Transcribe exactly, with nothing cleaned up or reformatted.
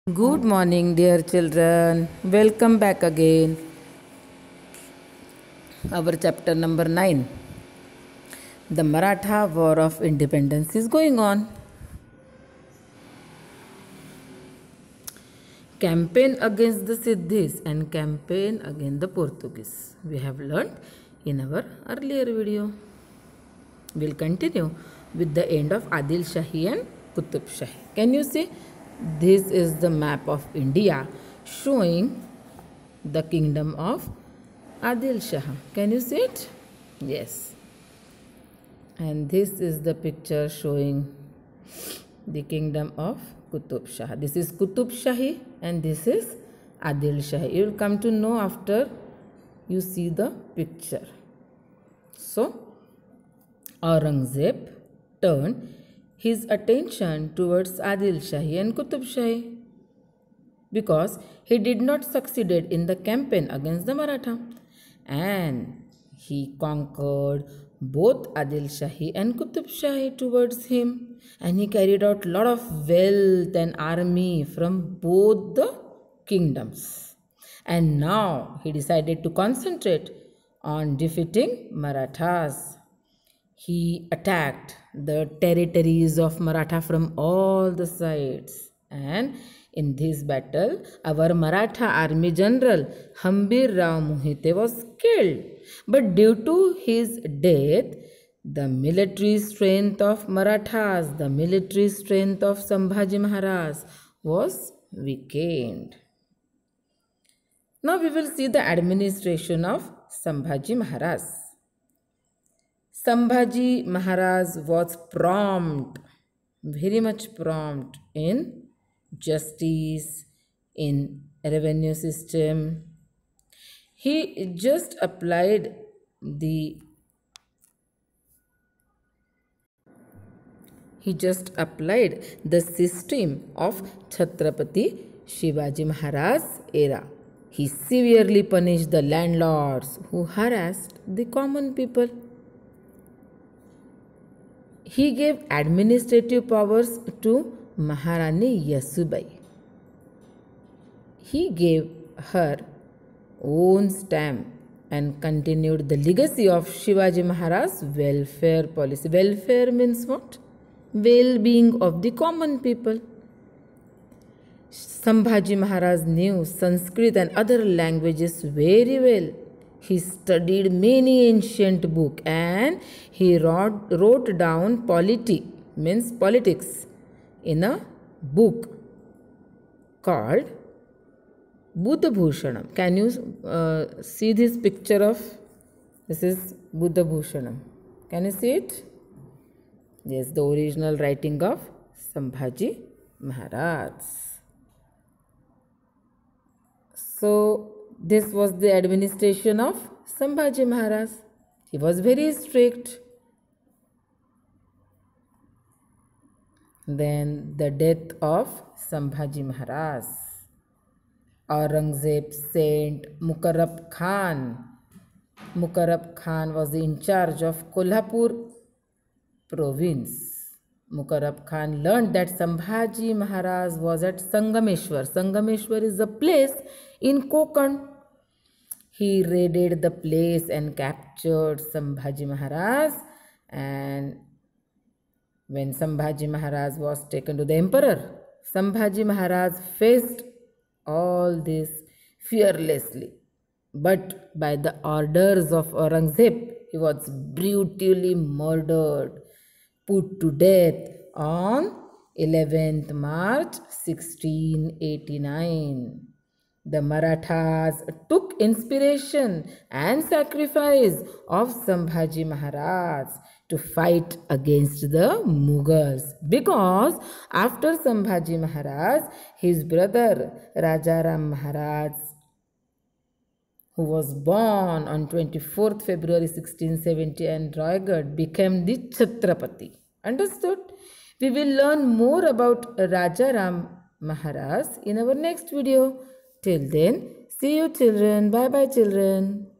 Good morning, dear children. Welcome back again. Our chapter number nine. The Maratha War of Independence is going on. Campaign against the Siddhis and campaign against the Portuguese. We have learned in our earlier video. We'll continue with the end of Adil Shahi and Qutub Shahi. Can you see? This is the map of India showing the kingdom of Adil Shah. Can you see it? Yes. And this is the picture showing the kingdom of Qutub Shah. This is Qutub Shahi and this is Adil Shahi. You will come to know after you see the picture. So, Aurangzeb turned his attention towards Adil Shahi and Qutub Shahi because he did not succeed in the campaign against the Maratha, and he conquered both Adil Shahi and Qutub Shahi towards him, and he carried out lot of wealth and army from both the kingdoms. And now he decided to concentrate on defeating Marathas. He attacked the territories of Maratha from all the sides, and in this battle our Maratha army general Hambir Rao Mohite was killed. But due to his death, the military strength of Marathas, the military strength of Sambhaji Maharaj was weakened. Now we will see the administration of Sambhaji Maharaj. Sambhaji Maharaj was prompt, very much prompt in justice, in revenue system. He just applied the he just applied the system of Chhatrapati Shivaji Maharaj era. He severely punished the landlords who harassed the common people. He gave administrative powers to Maharani Yasubai. He gave her own stamp and continued the legacy of Shivaji Maharaj's welfare policy. Welfare means what? Well-being of the common people. Sambhaji Maharaj knew Sanskrit and other languages very well. He studied many ancient books and he wrote, wrote down polity, means politics, in a book called Buddha Bhushanam. Can you uh, see this picture of, this is Buddha Bhushanam. Can you see it? Yes, the original writing of Sambhaji Maharaj. So, this was the administration of Sambhaji Maharaj. He was very strict. Then the death of Sambhaji Maharaj. Aurangzeb sent Mukarrab Khan. Mukarrab Khan was in charge of Kolhapur province. Mukarrab Khan learned that Sambhaji Maharaj was at Sangameshwar. Sangameshwar is a place in Konkan. He raided the place and captured Sambhaji Maharaj, and when Sambhaji Maharaj was taken to the emperor, Sambhaji Maharaj faced all this fearlessly. But by the orders of Aurangzeb, he was brutally murdered, put to death on eleventh March sixteen eighty-nine. The Marathas took inspiration and sacrifice of Sambhaji Maharaj to fight against the Mughals, because after Sambhaji Maharaj, his brother Rajaram Maharaj, who was born on twenty-fourth February sixteen seventy in Raigad, became the Chhatrapati. Understood? We will learn more about Rajaram Maharaj in our next video. Till then, see you children. Bye bye children.